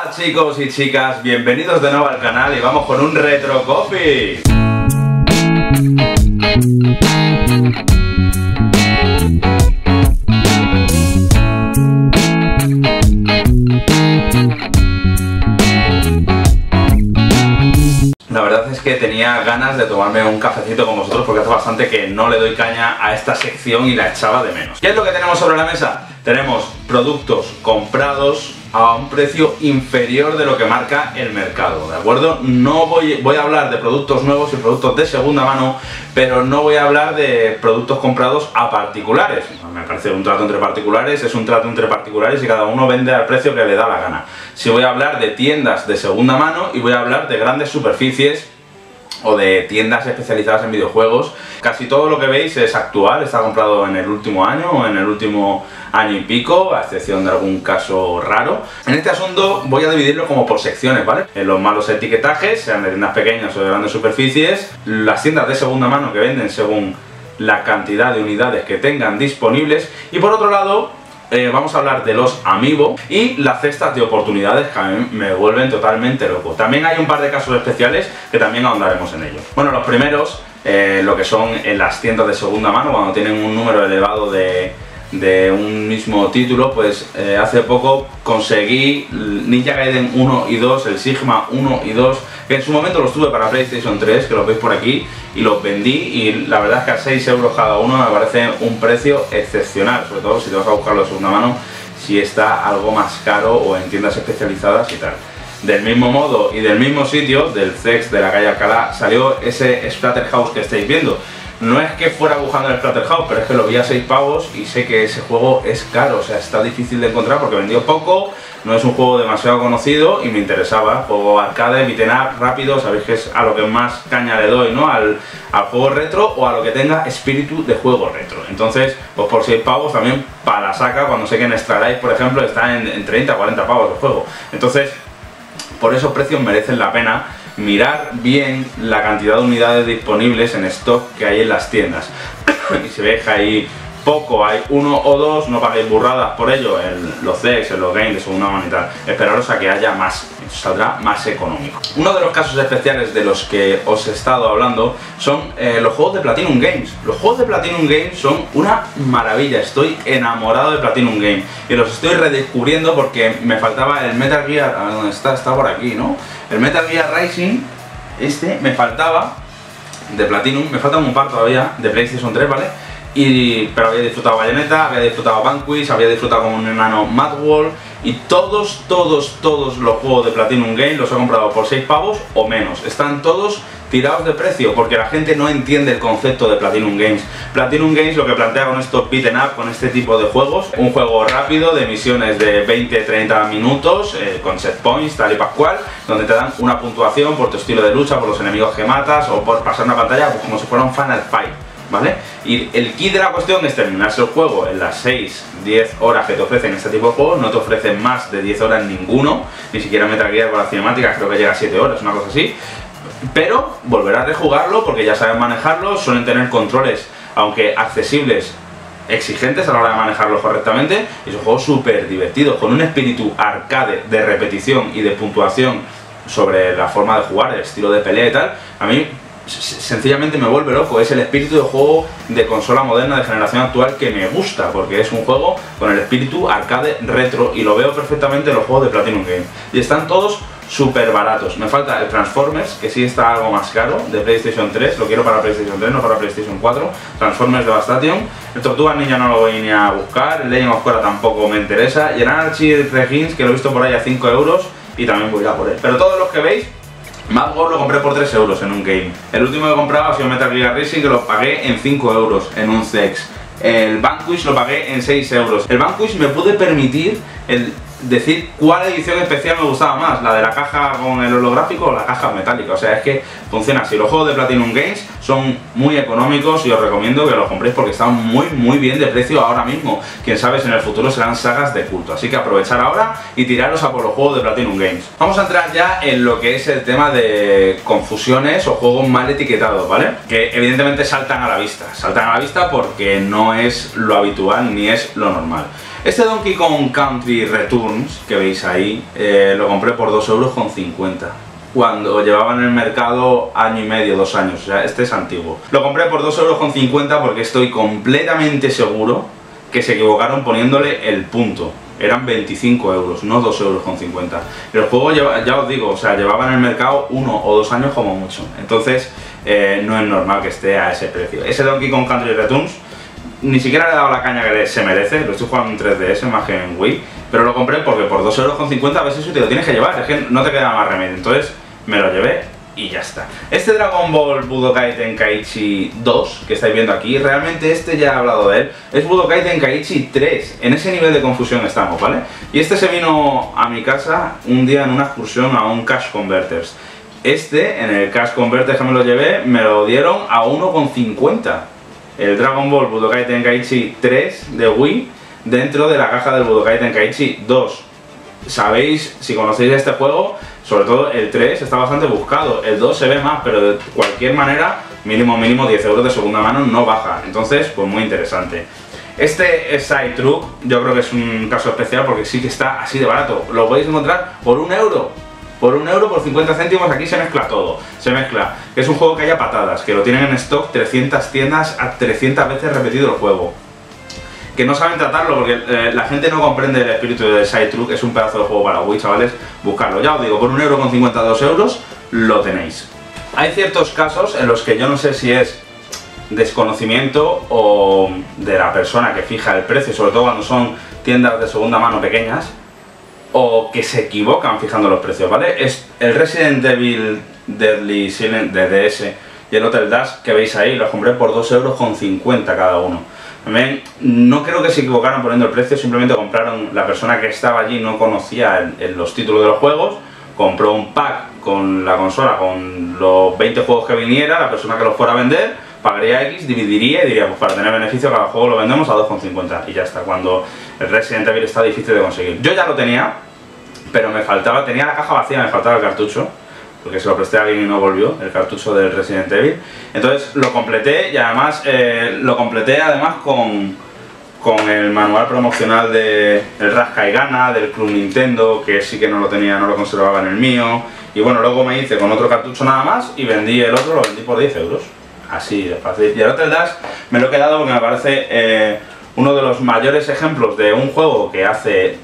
Hola chicos y chicas, bienvenidos de nuevo al canal y vamos con un Retro Coffee. La verdad es que tenía ganas de tomarme un cafecito con vosotros porque hace bastante que no le doy caña a esta sección y la echaba de menos. ¿Qué es lo que tenemos sobre la mesa? Tenemos productos comprados a un precio inferior de lo que marca el mercado, ¿de acuerdo? No voy a hablar de productos nuevos y productos de segunda mano, pero no voy a hablar de productos comprados a particulares. Me parece un trato entre particulares, es un trato entre particulares y cada uno vende al precio que le da la gana. Si voy a hablar de tiendas de segunda mano y voy a hablar de grandes superficies o de tiendas especializadas en videojuegos. Casi todo lo que veis es actual, está comprado en el último año o en el último año y pico, a excepción de algún caso raro. En este asunto voy a dividirlo como por secciones, ¿vale? En los malos etiquetajes, sean de tiendas pequeñas o de grandes superficies, las tiendas de segunda mano que venden según la cantidad de unidades que tengan disponibles, y por otro lado vamos a hablar de los Amiibo y las cestas de oportunidades, que a mí me vuelven totalmente loco. También hay un par de casos especiales que también ahondaremos en ellos. Bueno, los primeros, lo que son en las tiendas de segunda mano, cuando tienen un número elevado de un mismo título, pues hace poco conseguí Ninja Gaiden 1 y 2, el Sigma 1 y 2, que en su momento los tuve para PlayStation 3, que los veis por aquí, y los vendí, y la verdad es que a 6 euros cada uno me parece un precio excepcional, sobre todo si te vas a buscarlo de segunda mano, si está algo más caro o en tiendas especializadas y tal. Del mismo modo y del mismo sitio, del CEX de la calle Alcalá, salió ese Splatterhouse que estáis viendo. No es que fuera buscando el Splatterhouse, pero es que lo vi a 6 pavos y sé que ese juego es caro, o sea, está difícil de encontrar porque vendió poco, no es un juego demasiado conocido y me interesaba. Juego arcade, beat'em up, rápido, sabéis que es a lo que más caña le doy, ¿no? Al juego retro o a lo que tenga espíritu de juego retro. Entonces, pues por 6 pavos también para la saca, cuando sé que en Extra Life, por ejemplo, está en 30 o 40 pavos el juego. Entonces, por esos precios merecen la pena mirar bien la cantidad de unidades disponibles en stock que hay en las tiendas. Y si veis que hay poco, hay uno o dos, no paguéis burradas por ello en los CEX, en los games de segunda mano y tal. Esperaros a que haya más, saldrá más económico. Uno de los casos especiales de los que os he estado hablando son los juegos de Platinum Games. Los juegos de Platinum Games son una maravilla, estoy enamorado de Platinum Games y los estoy redescubriendo porque me faltaba el Metal Gear, a ver dónde está, está por aquí, ¿no? El Metal Gear Rising, este me faltaba de Platinum, me falta un par todavía de PlayStation 3, ¿vale? Pero había disfrutado Bayonetta, había disfrutado Vanquish, había disfrutado como un enano Mad World, y todos los juegos de Platinum Games los he comprado por 6 pavos o menos. Están todos tirados de precio porque la gente no entiende el concepto de Platinum Games. Platinum Games lo que plantea con estos beat'em up, con este tipo de juegos, un juego rápido de misiones de 20-30 minutos, con set points, tal y pascual, donde te dan una puntuación por tu estilo de lucha, por los enemigos que matas o por pasar una pantalla, pues como si fuera un Final Fight, ¿vale? Y el key de la cuestión es terminarse el juego en las 6-10 horas que te ofrecen este tipo de juegos. No te ofrecen más de 10 horas ninguno, ni siquiera Metal Gear con las cinemáticas creo que llega a 7 horas, una cosa así. Pero volverás a rejugarlo porque ya sabes manejarlo, suelen tener controles, aunque accesibles, exigentes a la hora de manejarlos correctamente, y son juegos súper divertidos, con un espíritu arcade de repetición y de puntuación sobre la forma de jugar, el estilo de pelea y tal. A mí sencillamente me vuelve loco, es el espíritu de juego de consola moderna de generación actual que me gusta, porque es un juego con el espíritu arcade retro y lo veo perfectamente en los juegos de Platinum Games. Y están todos súper baratos. Me falta el Transformers, que sí está algo más caro, de PlayStation 3, lo quiero para PlayStation 3, no para PlayStation 4, Transformers Devastation. El Tortugas Ninja no lo voy ni a buscar, el Legend of Korra tampoco me interesa, y el Anarchy Reigns, que lo he visto por ahí a 5 euros, y también voy a ir a por él. Pero todos los que veis, Mad World lo compré por 3 euros en un game. El último que he comprado ha sido Metal Gear Rising, que lo pagué en 5 euros en un CEX. El Vanquish lo pagué en 6 euros. El Vanquish me pude permitir el decir cuál edición especial me gustaba más, la de la caja con el holográfico o la caja metálica. O sea, es que funciona así. Los juegos de Platinum Games son muy económicos y os recomiendo que los compréis porque están muy bien de precio ahora mismo. Quién sabe si en el futuro serán sagas de culto, así que aprovechar ahora y tiraros a por los juegos de Platinum Games. Vamos a entrar ya en lo que es el tema de confusiones o juegos mal etiquetados, ¿vale? Que evidentemente saltan a la vista porque no es lo habitual ni es lo normal. Este Donkey Kong Country Returns, que veis ahí, lo compré por 2,50 €. Cuando llevaba en el mercado año y medio, 2 años, o sea, este es antiguo. Lo compré por 2,50 € porque estoy completamente seguro que se equivocaron poniéndole el punto. Eran 25 €, no 2,50 €. El juego, ya os digo, o sea, llevaba en el mercado 1 o 2 años como mucho. Entonces, no es normal que esté a ese precio. Ese Donkey Kong Country Returns, ni siquiera le he dado la caña que se merece, lo estoy jugando en 3DS más que en Wii, pero lo compré porque por 2,50 € a veces te lo tienes que llevar, es que no te queda más remedio. Entonces, me lo llevé y ya está. Este Dragon Ball Budokai Tenkaichi 2 que estáis viendo aquí, realmente este ya he hablado de él, es Budokai Tenkaichi 3, en ese nivel de confusión estamos, ¿vale? Y este se vino a mi casa un día en una excursión a un Cash Converters. En el Cash Converters que me lo llevé, me lo dieron a 1,50 €. El Dragon Ball Budokai Tenkaichi 3 de Wii dentro de la caja del Budokai Tenkaichi 2. Sabéis, si conocéis este juego, sobre todo el 3 está bastante buscado, el 2 se ve más, pero de cualquier manera, mínimo 10 € de segunda mano no baja, entonces pues muy interesante. Este Side Truck yo creo que es un caso especial porque sí que está así de barato, lo podéis encontrar por 1 €. Por 1 €, por 50 céntimos, aquí se mezcla todo. Se mezcla, que es un juego que haya patadas, que lo tienen en stock 300 tiendas a 300 veces repetido el juego. Que no saben tratarlo porque la gente no comprende el espíritu del Side Truck, es un pedazo de juego para Wii, chavales, buscarlo. Ya os digo, por 1,50 €, 2 € lo tenéis. Hay ciertos casos en los que yo no sé si es desconocimiento o de la persona que fija el precio, sobre todo cuando son tiendas de segunda mano pequeñas, o que se equivocan fijando los precios, ¿vale? Es el Resident Evil Deadly Silence de DS y el Hotel Dash que veis ahí, los compré por 2,50 € cada uno. También no creo que se equivocaran poniendo el precio, simplemente compraron, la persona que estaba allí no conocía los títulos de los juegos, compró un pack con la consola, con los 20 juegos que viniera, la persona que los fuera a vender, pagaría X, dividiría y diría, pues para tener beneficio cada juego lo vendemos a 2,50 € y ya está, cuando el Resident Evil está difícil de conseguir. Yo ya lo tenía, pero me faltaba, tenía la caja vacía, me faltaba el cartucho, porque se lo presté a alguien y no volvió, el cartucho del Resident Evil. Entonces lo completé y además con el manual promocional de el Rasca y Gana, del Club Nintendo, que sí que no lo tenía, no lo conservaba en el mío. Y bueno, luego me hice con otro cartucho nada más y vendí el otro, lo vendí por 10 €. Así de fácil. Y el Hotel Dash me lo he quedado porque me parece uno de los mayores ejemplos de un juego que hace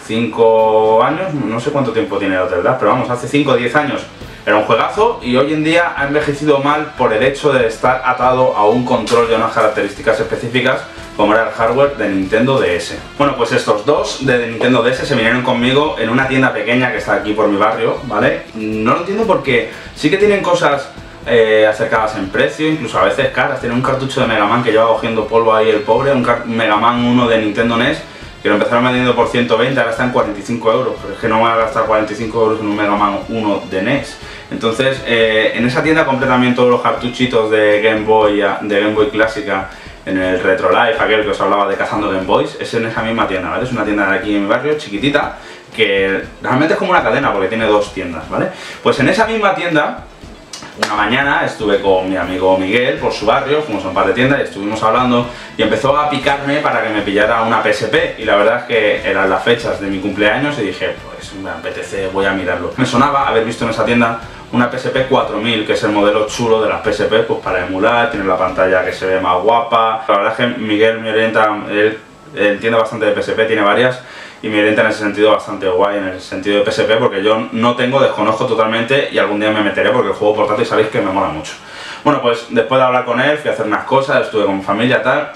5 años, no sé cuánto tiempo tiene el Hotel Dash, pero vamos, hace 5 o 10 años era un juegazo y hoy en día ha envejecido mal por el hecho de estar atado a un control de unas características específicas como era el hardware de Nintendo DS. Bueno, pues estos dos de Nintendo DS se vinieron conmigo en una tienda pequeña que está aquí por mi barrio, ¿vale? No lo entiendo porque sí que tienen cosas acercadas en precio, incluso a veces caras. Tiene un cartucho de Mega Man que lleva cogiendo polvo ahí el pobre, un Mega Man 1 de Nintendo NES que lo empezaron vendiendo por 120, ahora está en 45 €, pero es que no me voy a gastar 45 € en un Mega Man 1 de NES. Entonces, en esa tienda compré también todos los cartuchitos de Game Boy clásica, en el Retro Life, aquel que os hablaba de cazando Game Boys, es en esa misma tienda, ¿vale? Es una tienda de aquí en mi barrio, chiquitita, que realmente es como una cadena porque tiene 2 tiendas, ¿vale? Pues en esa misma tienda, una mañana estuve con mi amigo Miguel por su barrio, fuimos a un par de tiendas y estuvimos hablando y empezó a picarme para que me pillara una PSP y la verdad es que eran las fechas de mi cumpleaños y dije, pues me apetece, voy a mirarlo. Me sonaba haber visto en esa tienda una PSP 4000, que es el modelo chulo de las PSP, pues para emular, tiene la pantalla que se ve más guapa. La verdad es que Miguel me orienta, él entiende bastante de PSP, tiene varias y me orienta en ese sentido bastante guay, en el sentido de PSP, porque yo no tengo, desconozco totalmente y algún día me meteré porque el juego portátil sabéis que me mola mucho. Bueno, pues después de hablar con él, fui a hacer unas cosas, estuve con mi familia tal,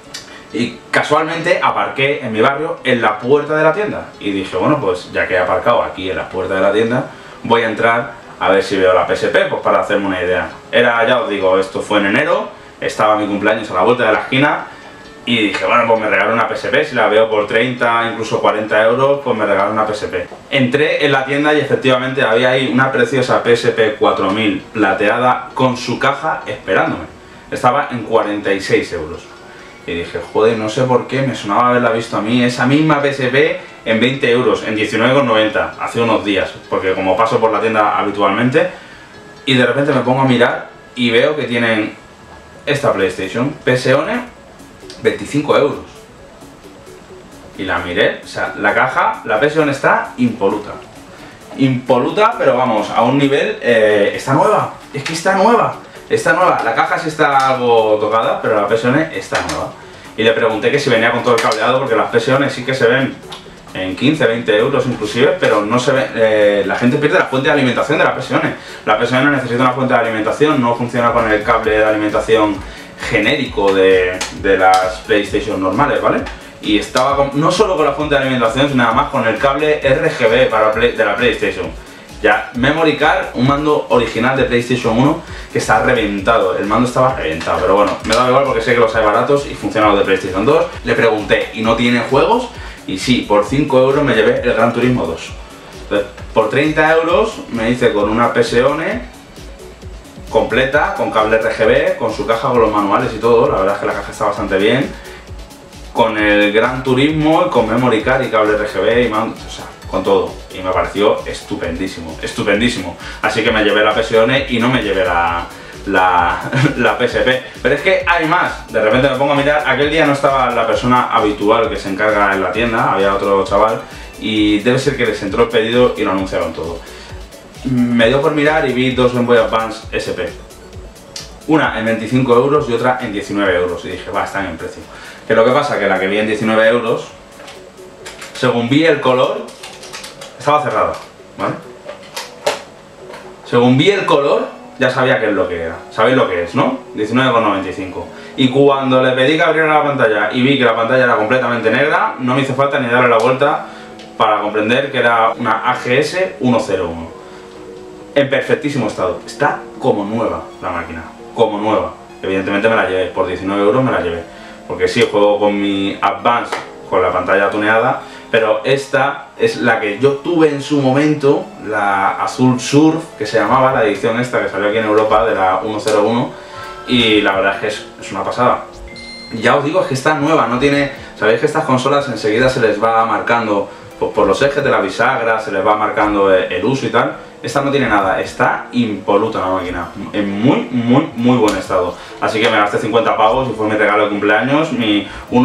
y casualmente aparqué en mi barrio en la puerta de la tienda y dije, bueno, pues ya que he aparcado aquí en la puerta de la tienda, voy a entrar a ver si veo la PSP, pues para hacerme una idea. Era, ya os digo, esto fue en enero, estaba mi cumpleaños a la vuelta de la esquina y dije, bueno, pues me regalo una PSP, si la veo por 30, incluso 40 €, pues me regalo una PSP. Entré en la tienda y efectivamente había ahí una preciosa PSP 4000 plateada con su caja esperándome. Estaba en 46 €. Y dije, joder, no sé por qué, me sonaba haberla visto a mí, esa misma PSP en 20 €, en 19,90, hace unos días, porque como paso por la tienda habitualmente, y de repente me pongo a mirar y veo que tienen esta PlayStation, PSONE, 25 €. y la miré, o sea, la caja, la PSON está impoluta. Impoluta, pero vamos, a un nivel, está nueva, es que está nueva, la caja sí está algo tocada, pero la PSON está nueva. Y le pregunté que si venía con todo el cableado, porque las PSON sí que se ven en 15, 20 euros inclusive, pero no se ve, la gente pierde la fuente de alimentación de la PSON. La PSON necesita una fuente de alimentación, no funciona con el cable de alimentación genérico de las PlayStation normales, ¿vale? Y estaba no solo con la fuente de alimentación, sino nada más con el cable RGB de la PlayStation. Ya, Memory Card, un mando original de PlayStation 1 que está reventado, el mando estaba reventado, pero bueno, me da igual porque sé que los hay baratos y funcionan los de PlayStation 2. Le pregunté, ¿y no tiene juegos? Y sí, por 5 euros me llevé el Gran Turismo 2. Entonces, por 30 euros me hice con una PSON completa, con cable RGB, con su caja, con los manuales y todo. La verdad es que la caja está bastante bien, con el Gran Turismo y con Memory Card y cable RGB y mando, o sea, con todo. Y me pareció estupendísimo, estupendísimo. Así que me llevé la PSON y no me llevé la PSP. Pero es que hay más. De repente me pongo a mirar, aquel día no estaba la persona habitual que se encarga en la tienda, había otro chaval, y debe ser que les entró el pedido y lo anunciaron todo. Me dio por mirar y vi dos Game Boy Advance SP. Una en 25 euros y otra en 19 euros. Y dije, va, están en precio. Que lo que pasa que la que vi en 19 euros, según vi el color, estaba cerrada, ¿vale? Según vi el color, ya sabía qué es lo que era. ¿Sabéis lo que es, no? 19,95. Y cuando le pedí que abriera la pantalla y vi que la pantalla era completamente negra, no me hizo falta ni darle la vuelta para comprender que era una AGS 101. En perfectísimo estado. Está como nueva la máquina. Como nueva. Evidentemente me la llevé. Por 19 euros me la llevé. Porque sí, juego con mi Advance con la pantalla tuneada, pero esta es la que yo tuve en su momento, la Azul Surf, que se llamaba, la edición esta que salió aquí en Europa de la 101, y la verdad es que es una pasada. Ya os digo, es que está nueva, no tiene... Sabéis que estas consolas enseguida se les va marcando, pues por los ejes de la bisagra, se les va marcando el uso y tal. Esta no tiene nada, está impoluta la máquina, en muy buen estado. Así que me gasté 50 pavos y fue mi regalo de cumpleaños, mi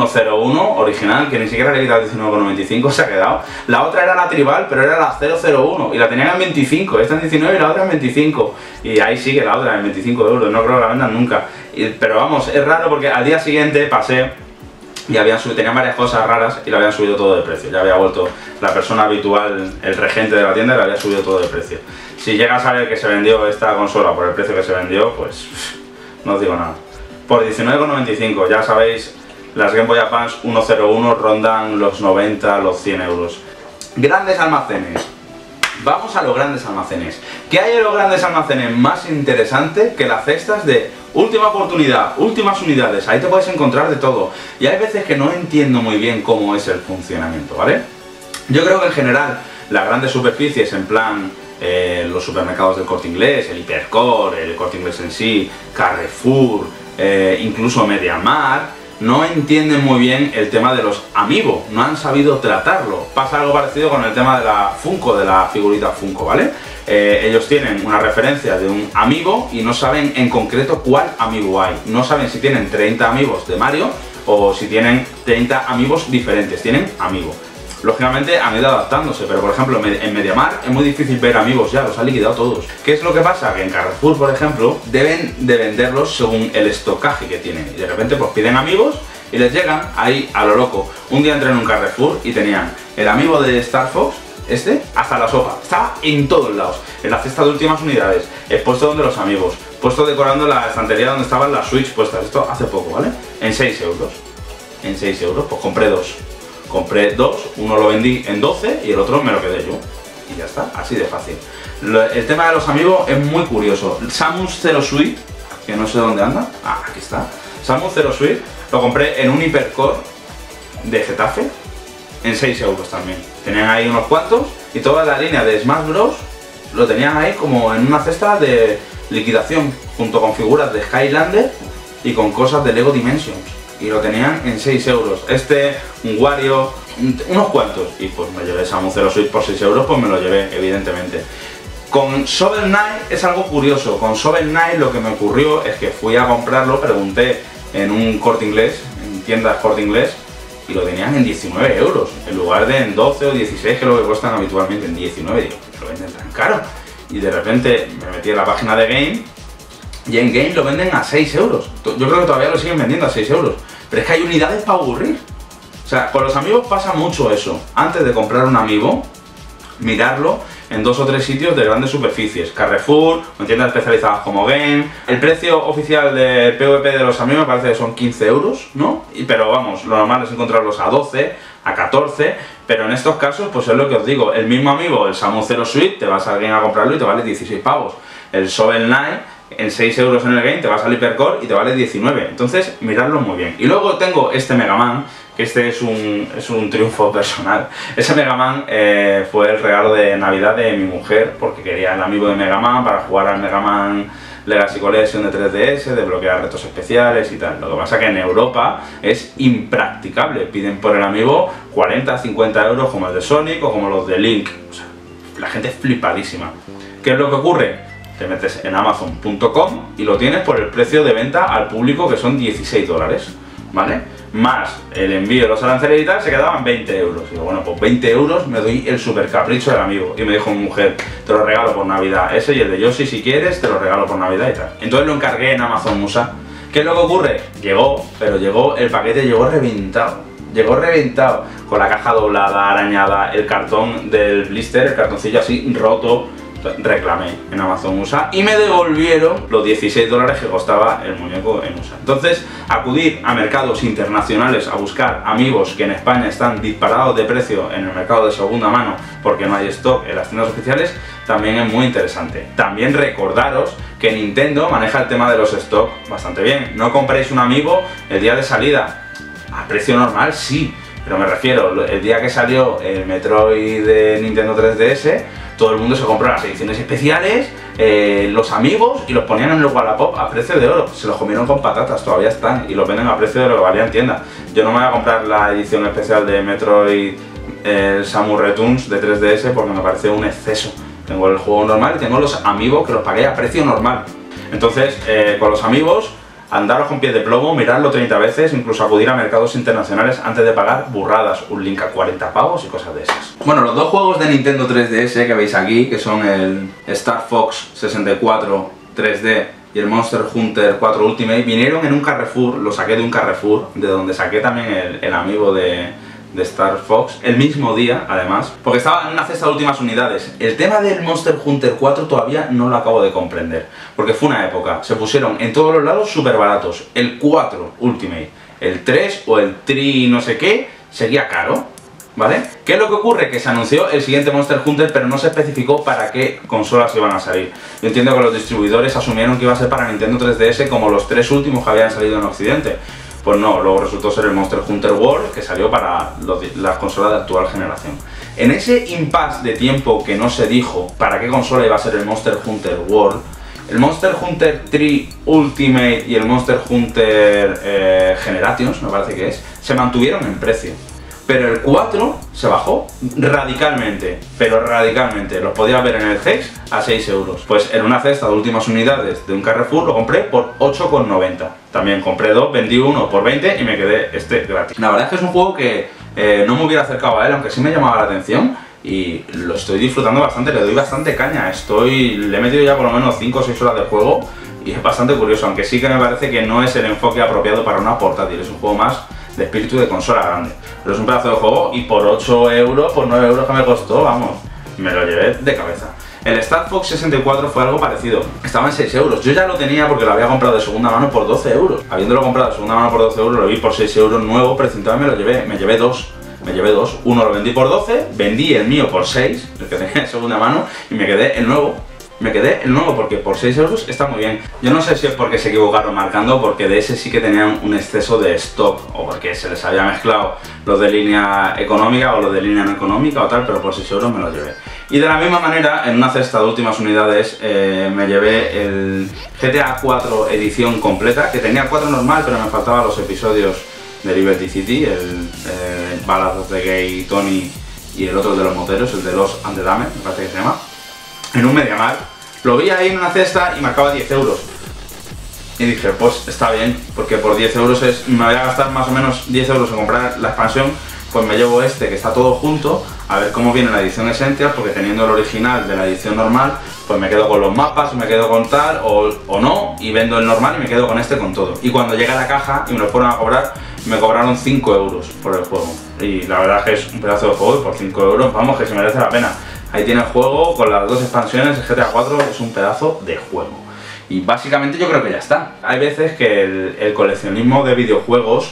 101 original, que ni siquiera le he quitado 19,95, se ha quedado. La otra era la tribal, pero era la 001 y la tenían en 25, esta en 19 y la otra en 25. Y ahí sigue la otra en 25 euros, no creo que la vendan nunca. Pero vamos, es raro porque al día siguiente pasé y tenían varias cosas raras y lo habían subido todo de precio. Ya había vuelto la persona habitual, el regente de la tienda, y le había subido todo de precio. Si llega a saber que se vendió esta consola por el precio que se vendió, pues no os digo nada. Por 19,95, ya sabéis, las Game Boy Advance 101 rondan los 90, los 100 euros. Grandes almacenes. Vamos a los grandes almacenes. ¿Qué hay en los grandes almacenes más interesante que las cestas de última oportunidad, últimas unidades? Ahí te puedes encontrar de todo. Y hay veces que no entiendo muy bien cómo es el funcionamiento, ¿vale? Yo creo que en general las grandes superficies, en plan los supermercados del Corte Inglés, el Hipercor, el Corte Inglés en sí, Carrefour, incluso MediaMarkt, no entienden muy bien el tema de los Amiibo, no han sabido tratarlo. Pasa algo parecido con el tema de la Funko, de la figurita Funko, ¿vale? Ellos tienen una referencia de un Amiibo y no saben en concreto cuál Amiibo hay. No saben si tienen 30 Amiibos de Mario o si tienen 30 Amiibos diferentes. Tienen Amiibo. Lógicamente han ido adaptándose, pero por ejemplo en MediaMarkt es muy difícil ver Amiibos ya, los han liquidado todos. ¿Qué es lo que pasa? Que en Carrefour, por ejemplo, deben de venderlos según el estocaje que tienen. Y de repente pues piden Amiibos y les llegan ahí a lo loco. Un día entré en un Carrefour y tenían el Amiibo de Star Fox, hasta la sopa. Estaba en todos lados. En la cesta de últimas unidades, expuesto donde los Amiibos, puesto decorando la estantería donde estaban las Switch puestas. Esto hace poco, ¿vale? En 6 euros. En 6 euros, pues compré dos. Compré dos, uno lo vendí en 12 y el otro me lo quedé yo. Y ya está, así de fácil. El tema de los Amiibo es muy curioso. Samus Zero Suite, que no sé dónde anda. Ah, aquí está. Samus Zero Suite, lo compré en un Hipercore de Getafe, en 6 euros también. Tenían ahí unos cuantos y toda la línea de Smash Bros. Lo tenían ahí como en una cesta de liquidación, junto con figuras de Skylander y con cosas de Lego Dimensions. Y lo tenían en 6 euros. Un Wario, unos cuantos. Y pues me llevé Samus Zero Suite por 6 euros, pues me lo llevé, evidentemente. Con Shovel Knight es algo curioso. Con Shovel Knight lo que me ocurrió es que fui a comprarlo, pregunté en un Corte Inglés, en tiendas Corte Inglés, y lo tenían en 19 euros, en lugar de en 12 o 16, que es lo que cuestan habitualmente, en 19. Digo, lo venden tan caro. Y de repente me metí en la página de Game, y en Game lo venden a 6 euros. Yo creo que todavía lo siguen vendiendo a 6 euros. Pero es que hay unidades para aburrir. O sea, con los amigos pasa mucho eso. Antes de comprar un amiibo, mirarlo en 2 o 3 sitios de grandes superficies. Carrefour, o tiendas especializadas como Game. El precio oficial del PvP de los amigos me parece que son 15 euros, ¿no? Pero vamos, lo normal es encontrarlos a 12, a 14, pero en estos casos, pues es lo que os digo. El mismo amiibo, el Samu Zero Suite, te vas a alguien a comprarlo y te vale 16 pavos. El Shovel Knight, en 6 euros en el Game, te vas al Hypercore y te vale 19. Entonces, miradlo muy bien. Y luego tengo este Mega Man, que este es un triunfo personal. Ese Mega Man fue el regalo de Navidad de mi mujer, porque quería el amiibo de Mega Man para jugar al Mega Man Legacy Collection de 3DS, desbloquear retos especiales y tal. Lo que pasa que en Europa es impracticable. Piden por el amiibo 40, 50 euros como el de Sonic o como los de Link. O sea, la gente es flipadísima. ¿Qué es lo que ocurre? Te metes en Amazon.com y lo tienes por el precio de venta al público, que son 16 dólares, ¿vale? Más el envío de los aranceles y tal, se quedaban 20 euros. Y digo, bueno, pues 20 euros me doy el super capricho del amigo. Y me dijo mi mujer, te lo regalo por Navidad. Ese y el de Yoshi, si quieres, te lo regalo por Navidad y tal. Entonces lo encargué en Amazon USA. ¿Qué es lo que ocurre? Llegó, pero llegó, el paquete llegó reventado. Llegó reventado, con la caja doblada, arañada, el cartón del blister, el cartoncillo así roto. Reclamé en Amazon USA y me devolvieron los 16 dólares que costaba el muñeco en USA. Entonces, acudir a mercados internacionales a buscar amigos que en España están disparados de precio en el mercado de segunda mano porque no hay stock en las tiendas oficiales, también es muy interesante. También recordaros que Nintendo maneja el tema de los stock bastante bien. No compréis un amiibo el día de salida a precio normal, sí, pero me refiero, el día que salió el Metroid de Nintendo 3DS, todo el mundo se compró las ediciones especiales, los amigos, y los ponían en el Wallapop a precio de oro. Se los comieron con patatas, todavía están, y los venden a precio de lo que valía en tienda. Yo no me voy a comprar la edición especial de Metroid Samus Returns de 3DS porque me parece un exceso. Tengo el juego normal y tengo los amigos que los pagué a precio normal. Entonces, con los amigos, andaros con pies de plomo, miradlo 30 veces, incluso acudir a mercados internacionales antes de pagar burradas, un Link a 40 pavos y cosas de esas. Bueno, los dos juegos de Nintendo 3DS que veis aquí, que son el Star Fox 64 3D y el Monster Hunter 4 Ultimate, vinieron en un Carrefour, lo saqué de un Carrefour, de donde saqué también el amiibo de Star Fox, el mismo día además, porque estaba en una cesta de últimas unidades. El tema del Monster Hunter 4 todavía no lo acabo de comprender, porque fue una época, se pusieron en todos los lados súper baratos. El 4 Ultimate, el 3 o el 3 no sé qué, seguía caro, ¿vale? ¿Qué es lo que ocurre? Que se anunció el siguiente Monster Hunter, pero no se especificó para qué consolas iban a salir. Yo entiendo que los distribuidores asumieron que iba a ser para Nintendo 3DS como los 3 últimos que habían salido en Occidente. Pues no, luego resultó ser el Monster Hunter World, que salió para las consolas de actual generación. En ese impasse de tiempo que no se dijo para qué consola iba a ser el Monster Hunter World, el Monster Hunter 3 Ultimate y el Monster Hunter Generations, me parece que es, se mantuvieron en precio. Pero el 4 se bajó radicalmente, pero radicalmente. Los podías ver en el CEX a 6 euros. Pues en una cesta de últimas unidades de un Carrefour lo compré por 8,90. También compré dos, vendí uno por 20 y me quedé este gratis. La verdad es que es un juego que no me hubiera acercado a él, aunque sí me llamaba la atención. Y lo estoy disfrutando bastante, le doy bastante caña. Le he metido ya por lo menos 5 o 6 horas de juego y es bastante curioso, aunque sí que me parece que no es el enfoque apropiado para una portátil. Es un juego más de espíritu de consola grande, pero es un pedazo de juego y por 8 euros, por 9 euros que me costó, vamos, me lo llevé de cabeza. El Star Fox 64 fue algo parecido, estaba en 6 euros, yo ya lo tenía porque lo había comprado de segunda mano por 12 euros, habiéndolo comprado de segunda mano por 12 euros, lo vi por 6 euros nuevo, pero entonces me llevé dos, uno lo vendí por 12, vendí el mío por 6, el que tenía de segunda mano, y me quedé el nuevo. Porque por 6 euros está muy bien. Yo no sé si es porque se equivocaron marcando, porque de ese sí que tenían un exceso de stock, o porque se les había mezclado los de línea económica o los de línea no económica o tal, pero por 6 euros me los llevé. Y de la misma manera, en una cesta de últimas unidades, me llevé el GTA 4 edición completa, que tenía el 4 normal, pero me faltaban los episodios de Liberty City, el Ballad of the Gay Tony y el otro de los moteros, el de Lost and the Damned, me parece que se llama, en un MediaMarkt. Lo vi ahí en una cesta y marcaba 10 euros. Y dije, pues está bien, porque por 10 euros me voy a gastar más o menos 10 euros en comprar la expansión, pues me llevo este que está todo junto, a ver cómo viene la edición Essential, porque teniendo el original de la edición normal, pues me quedo con los mapas, me quedo con tal, o no, y vendo el normal y me quedo con este con todo. Y cuando llega la caja y me lo fueron a cobrar, me cobraron 5 euros por el juego. Y la verdad es que es un pedazo de juego y por 5 euros, vamos, que se merece la pena. Ahí tiene el juego con las dos expansiones, el GTA 4 es un pedazo de juego. Y básicamente yo creo que ya está. Hay veces que el coleccionismo de videojuegos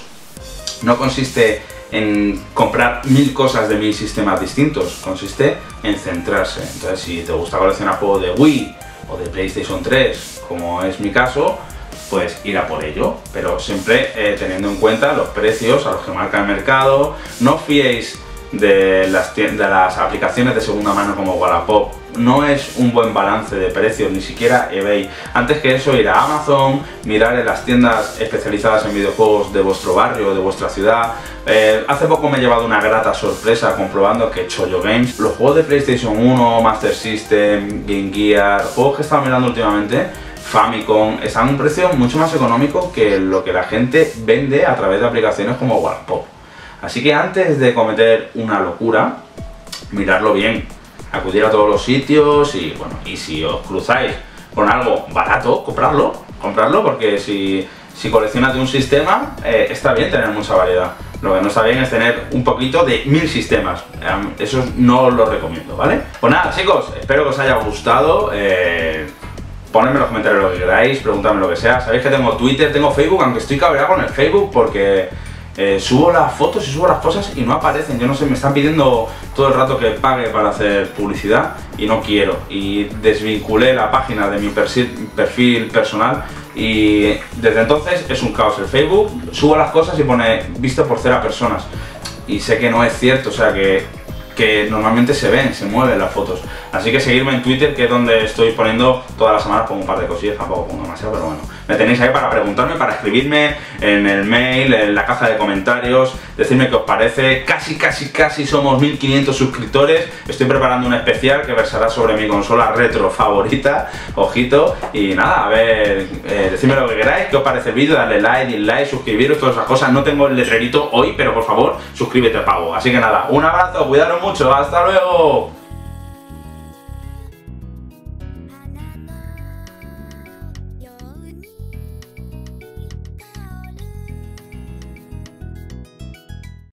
no consiste en comprar 1000 cosas de 1000 sistemas distintos, consiste en centrarse. Entonces, si te gusta coleccionar juegos de Wii o de PlayStation 3, como es mi caso, pues ir a por ello, pero siempre teniendo en cuenta los precios a los que marca el mercado. No os fiéis de las aplicaciones de segunda mano como Wallapop. No es un buen balance de precios, ni siquiera eBay. Antes que eso, ir a Amazon, mirar en las tiendas especializadas en videojuegos de vuestro barrio, de vuestra ciudad. Hace poco me he llevado una grata sorpresa comprobando que Choyo Games, los juegos de PlayStation 1, Master System, Game Gear, juegos que he estado mirando últimamente, Famicom, están a un precio mucho más económico que lo que la gente vende a través de aplicaciones como Wallapop. Así que antes de cometer una locura, miradlo bien, acudir a todos los sitios y bueno, y si os cruzáis con algo barato, comprarlo, porque si coleccionas de un sistema, está bien tener mucha variedad. Lo que no está bien es tener un poquito de 1000 sistemas. Eso no os lo recomiendo, ¿vale? Pues nada, chicos, espero que os haya gustado. Ponedme en los comentarios lo que queráis, preguntadme lo que sea. Sabéis que tengo Twitter, tengo Facebook, aunque estoy cabreado con el Facebook porque subo las fotos y subo las cosas y no aparecen. Yo no sé, me están pidiendo todo el rato que pague para hacer publicidad y no quiero. Y desvinculé la página de mi perfil personal y desde entonces es un caos el Facebook. Subo las cosas y pone visto por 0 personas y sé que no es cierto, o sea que normalmente se mueven las fotos. Así que seguirme en Twitter, que es donde estoy poniendo todas las semanas, pongo un par de cosillas, tampoco pongo demasiado, pero bueno. Me tenéis ahí para preguntarme, para escribirme en el mail, en la caja de comentarios, decirme qué os parece. Casi somos 1500 suscriptores. Estoy preparando un especial que versará sobre mi consola retro favorita, ojito. Y nada, a ver, decidme lo que queráis, qué os parece el vídeo, darle like, dislike, suscribiros, todas esas cosas. No tengo el letrerito hoy, pero por favor, suscríbete, pavo. Así que nada, un abrazo, cuidaros mucho, hasta luego.